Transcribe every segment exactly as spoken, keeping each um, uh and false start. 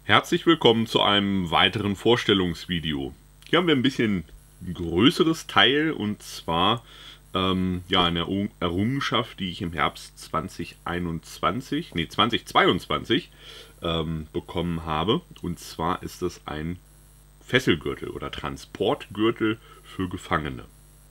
Herzlich willkommen zu einem weiteren Vorstellungsvideo. Hier haben wir ein bisschen ein größeres Teil, und zwar ähm, ja, eine Errungenschaft, die ich im Herbst zweitausendeinundzwanzig, nee, zweitausendzweiundzwanzig ähm, bekommen habe. Und zwar ist das ein Fesselgürtel oder Transportgürtel für Gefangene.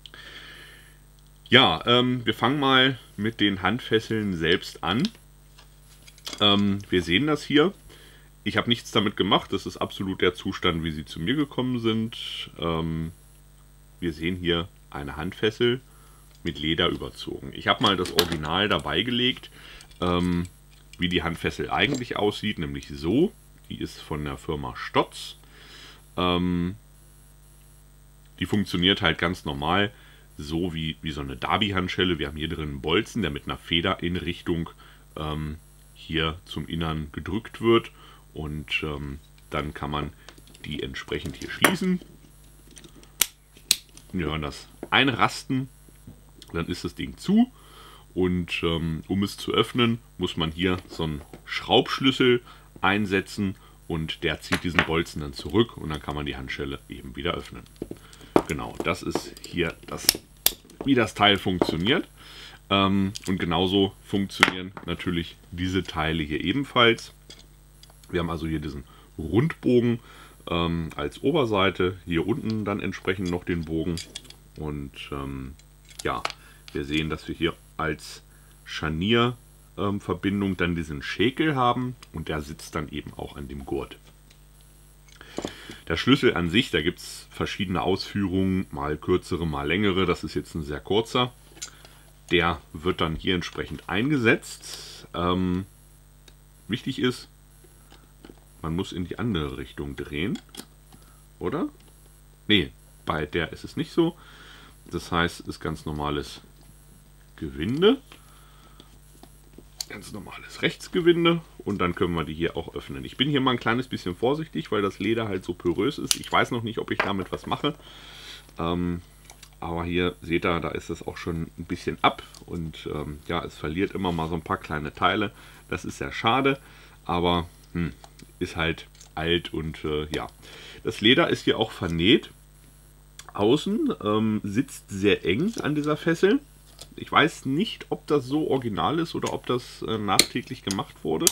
Ja, ähm, wir fangen mal mit den Handfesseln selbst an. Ähm, wir sehen das hier. Ich habe nichts damit gemacht, das ist absolut der Zustand, wie sie zu mir gekommen sind. Ähm, wir sehen hier eine Handfessel mit Leder überzogen. Ich habe mal das Original dabei gelegt, ähm, wie die Handfessel eigentlich aussieht, nämlich so. Die ist von der Firma Stotz. Ähm, die funktioniert halt ganz normal, so wie, wie so eine Derby-Handschelle. Wir haben hier drin einen Bolzen, der mit einer Feder in Richtung ähm, hier zum Innern gedrückt wird. Und ähm, dann kann man die entsprechend hier schließen. Wir hören das einrasten. Dann ist das Ding zu. Und ähm, um es zu öffnen, muss man hier so einen Schraubschlüssel einsetzen. Und der zieht diesen Bolzen dann zurück. Und dann kann man die Handschelle eben wieder öffnen. Genau, das ist hier das, wie das Teil funktioniert. Ähm, und genauso funktionieren natürlich diese Teile hier ebenfalls. Wir haben also hier diesen Rundbogen ähm, als Oberseite, hier unten dann entsprechend noch den Bogen. Und ähm, ja, wir sehen, dass wir hier als Scharnierverbindung ähm, dann diesen Schäkel haben, und der sitzt dann eben auch an dem Gurt. Der Schlüssel an sich, da gibt es verschiedene Ausführungen, mal kürzere, mal längere. Das ist jetzt ein sehr kurzer. Der wird dann hier entsprechend eingesetzt. Ähm, wichtig ist, man muss in die andere Richtung drehen, oder? Nee, bei der ist es nicht so. Das heißt, es ist ganz normales Gewinde. Ganz normales Rechtsgewinde. Und dann können wir die hier auch öffnen. Ich bin hier mal ein kleines bisschen vorsichtig, weil das Leder halt so porös ist. Ich weiß noch nicht, ob ich damit was mache. Ähm, aber hier seht ihr, da ist es auch schon ein bisschen ab. Und ähm, ja, es verliert immer mal so ein paar kleine Teile. Das ist sehr schade. Aber hm, ist halt alt, und äh, ja. Das Leder ist hier auch vernäht. Außen ähm, sitzt sehr eng an dieser Fessel. Ich weiß nicht, ob das so original ist oder ob das äh, nachträglich gemacht wurde.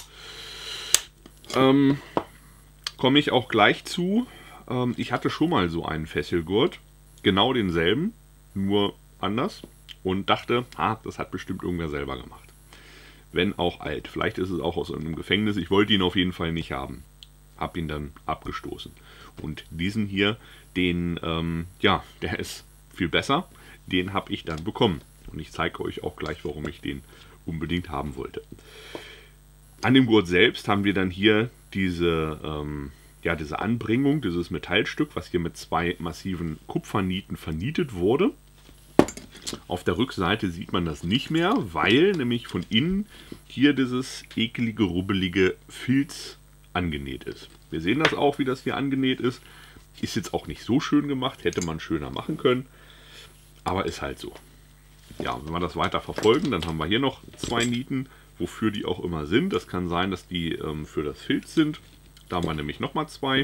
Ähm, komme ich auch gleich zu. Ähm, ich hatte schon mal so einen Fesselgurt. Genau denselben, nur anders. Und dachte, ah, das hat bestimmt irgendwer selber gemacht. Wenn auch alt. Vielleicht ist es auch aus einem Gefängnis. Ich wollte ihn auf jeden Fall nicht haben. Hab ihn dann abgestoßen. Und diesen hier, den, ähm, ja, der ist viel besser. Den habe ich dann bekommen. Und ich zeige euch auch gleich, warum ich den unbedingt haben wollte. An dem Gurt selbst haben wir dann hier diese, ähm, ja, diese Anbringung, dieses Metallstück, was hier mit zwei massiven Kupfernieten vernietet wurde. Auf der Rückseite sieht man das nicht mehr, weil nämlich von innen hier dieses ekelige, rubbelige Filz angenäht ist. Wir sehen das auch, wie das hier angenäht ist. Ist jetzt auch nicht so schön gemacht, hätte man schöner machen können, aber ist halt so. Ja, wenn wir das weiter verfolgen, dann haben wir hier noch zwei Nieten, wofür die auch immer sind. Das kann sein, dass die ähm, für das Filz sind. Da haben wir nämlich nochmal zwei.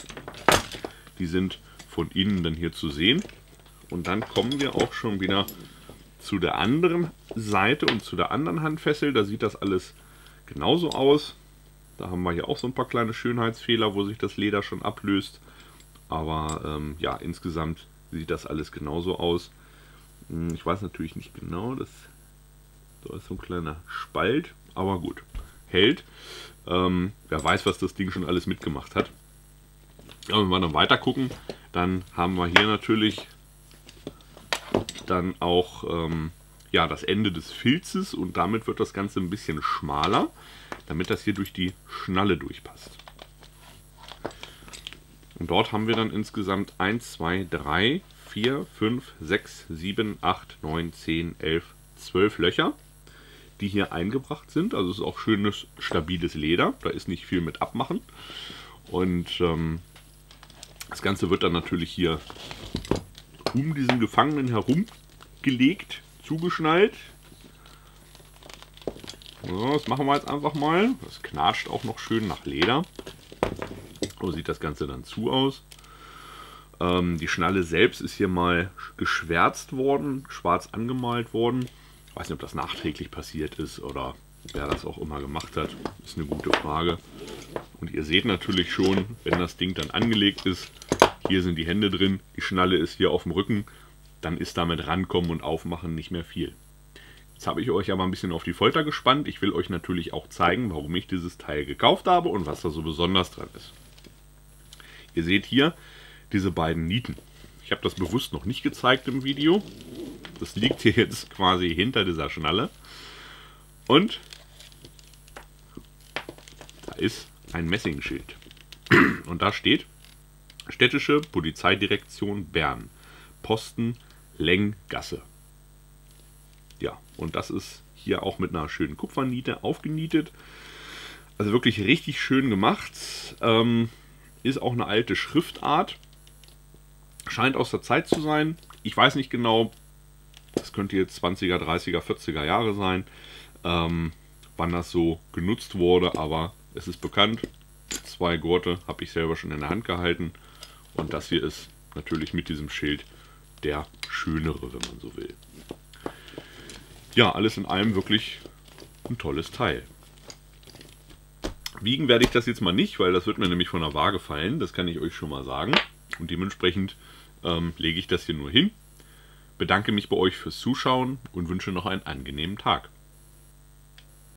Die sind von innen dann hier zu sehen. Und dann kommen wir auch schon wieder zu der anderen Seite und zu der anderen Handfessel. Da sieht das alles genauso aus. Da haben wir hier auch so ein paar kleine Schönheitsfehler, wo sich das Leder schon ablöst. Aber ähm, ja, insgesamt sieht das alles genauso aus. Ich weiß natürlich nicht genau, das, da ist so ein kleiner Spalt, aber gut, hält. Ähm, wer weiß, was das Ding schon alles mitgemacht hat. Ja, wenn wir dann weiter gucken, dann haben wir hier natürlich dann auch ähm, ja, das Ende des Filzes, und damit wird das Ganze ein bisschen schmaler, damit das hier durch die Schnalle durchpasst. Und dort haben wir dann insgesamt eins, zwei, drei, vier, fünf, sechs, sieben, acht, neun, zehn, elf, zwölf Löcher, die hier eingebracht sind. Also es ist auch schönes, stabiles Leder. Da ist nicht viel mit abmachen. Und ähm, das Ganze wird dann natürlich hier um diesen Gefangenen herum gelegt, zugeschnallt. So, das machen wir jetzt einfach mal. Das knatscht auch noch schön nach Leder. So sieht das Ganze dann zu aus. Ähm, die Schnalle selbst ist hier mal geschwärzt worden, schwarz angemalt worden. Ich weiß nicht, ob das nachträglich passiert ist oder wer das auch immer gemacht hat. Ist eine gute Frage. Und ihr seht natürlich schon, wenn das Ding dann angelegt ist, hier sind die Hände drin, die Schnalle ist hier auf dem Rücken, dann ist damit rankommen und aufmachen nicht mehr viel. Jetzt habe ich euch aber ein bisschen auf die Folter gespannt. Ich will euch natürlich auch zeigen, warum ich dieses Teil gekauft habe und was da so besonders dran ist. Ihr seht hier diese beiden Nieten. Ich habe das bewusst noch nicht gezeigt im Video. Das liegt hier jetzt quasi hinter dieser Schnalle. Und da ist ein Messingschild. Und da steht Städtische Polizeidirektion Bern, Posten Lenggasse. Ja, und das ist hier auch mit einer schönen Kupferniete aufgenietet. Also wirklich richtig schön gemacht. Ähm, ist auch eine alte Schriftart. Scheint aus der Zeit zu sein. Ich weiß nicht genau, das könnte jetzt zwanziger, dreißiger, vierziger Jahre sein, ähm, wann das so genutzt wurde, aber es ist bekannt. Zwei Gurte habe ich selber schon in der Hand gehalten. Und das hier ist natürlich mit diesem Schild der schönere, wenn man so will. Ja, alles in allem wirklich ein tolles Teil. Wiegen werde ich das jetzt mal nicht, weil das wird mir nämlich von der Waage fallen. Das kann ich euch schon mal sagen. Und dementsprechend ähm, lege ich das hier nur hin. Bedanke mich bei euch fürs Zuschauen und wünsche noch einen angenehmen Tag.